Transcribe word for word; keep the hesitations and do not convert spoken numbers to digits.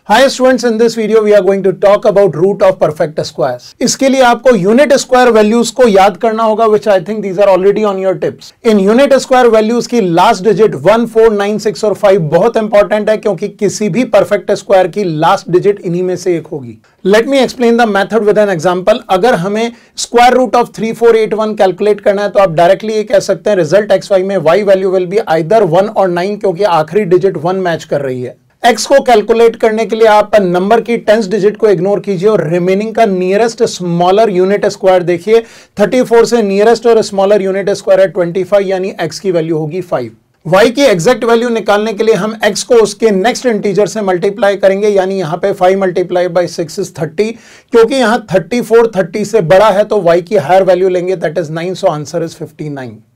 Hi students, in this video we are going to talk about root of perfect squares. इसके लिए आपको unit square values को याद करना होगा, which I think these are already on your tips. इन unit square values की last digit one, four, nine, six और फाइव बहुत इंपॉर्टेंट है, क्योंकि किसी भी परफेक्ट स्क्वायर की लास्ट डिजिट इन्हीं में से एक होगी। Let me explain the method with an example. अगर हमें square root of three four eight one calculate करना है तो आप डायरेक्टली ये कह सकते हैं रिजल्ट एक्स वाई में Y value will be either one और नाइन, क्योंकि आखिरी डिजिट वन मैच कर रही है। x को कैलकुलेट करने के लिए आप नंबर की टेंथ डिजिट को इग्नोर कीजिए और रिमेनिंग का नियरेस्ट स्मॉलर यूनिट स्क्वायर देखिए। थर्टी फोर से नियरेस्ट और स्मॉलर यूनिट स्क्वायर है ट्वेंटी फाइव, यानी x की वैल्यू होगी फाइव। y की एग्जैक्ट वैल्यू निकालने के लिए हम x को उसके नेक्स्ट इंटीजर से मल्टीप्लाई करेंगे, यानी यहां पे five multiply by six is thirty. क्योंकि यहां थर्टी फोर थर्टी से बड़ा है तो y की हायर वैल्यू लेंगे, that is nine, so answer is fifty nine.